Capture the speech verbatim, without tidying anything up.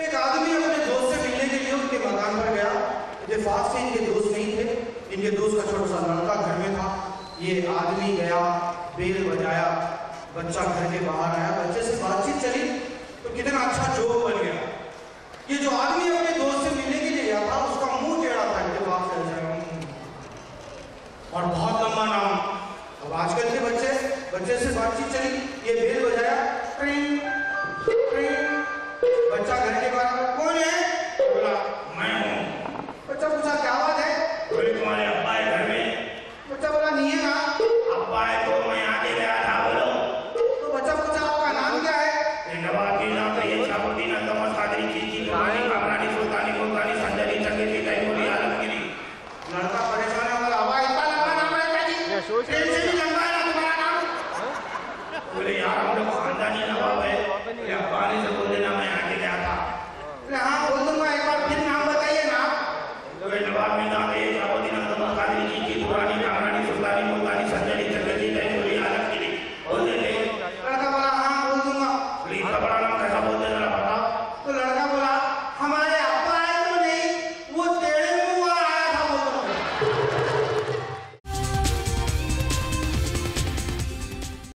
एक आदमी अपने दोस्त से मिलने के लिए उनके मकान पर गया। इत्तेफाक से इनके दोस्त नहीं थे, इनके दोस्त का छोटा सा लड़का घर में था। ये आदमी गया, बेल बजाया, बच्चा घर के बाहर आया, बच्चे से बातचीत चली तो कितना अच्छा जोक बन गया। ये जो आदमी अपने दोस्त से मिलने के लिए गया था उसका मुंह टेढ़ा था, इत्तेफाक से और बहुत लंबा नाम। अब आजकल के बच्चे बच्चे से बातचीत चली, ये बेल